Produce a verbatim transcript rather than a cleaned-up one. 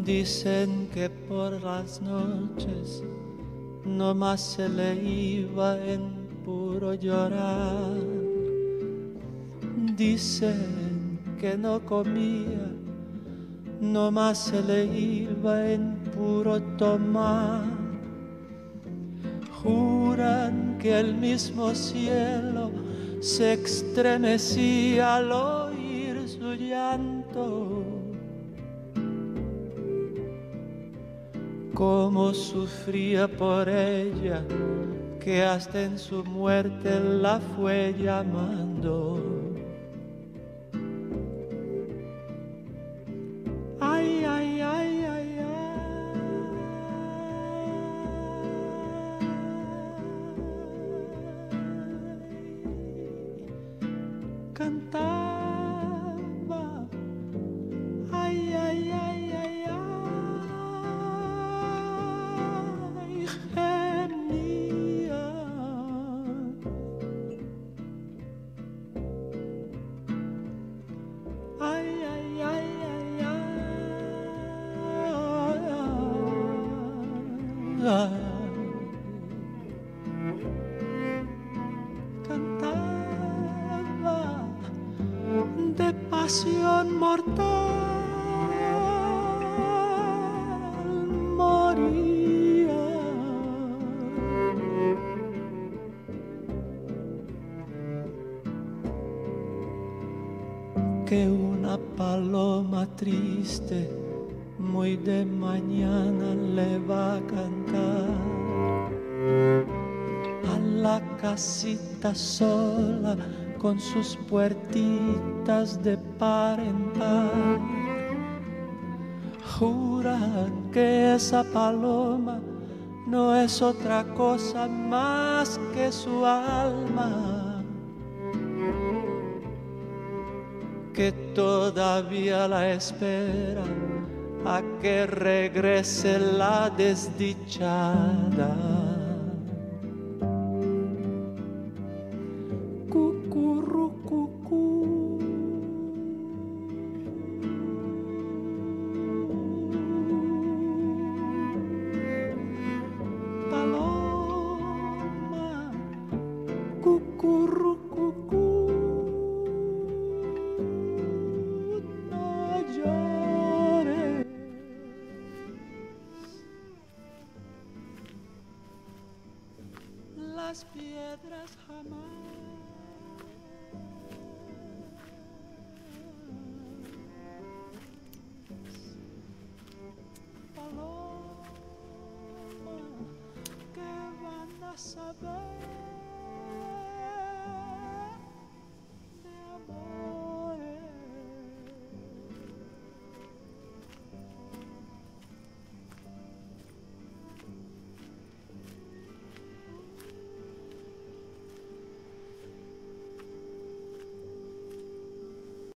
Dicen que por las noches nomás se le iba en puro llorar. Dicen que no comía, nomás se le iba en puro tomar. Juran que el mismo cielo se estremecía al oír su llanto. Cómo sufría por ella, que hasta en su muerte la fue llamando. Ay, ay, ay, ay, ay. Cantaba. Ay, ay, ay, ay, ay. Gemía. Ay, ay, ay, ay, ay, ay. Cantaba de pasión mortal, moría. Que una paloma triste muy de mañana le va a cantar a la casita sola con sus puertitas de par en par. Juran que esa paloma no es otra cosa más que su alma, que todavía la espera a que regrese la desdichada. Cucurrucucu Paloma, cucurrucucu. Las piedras jamás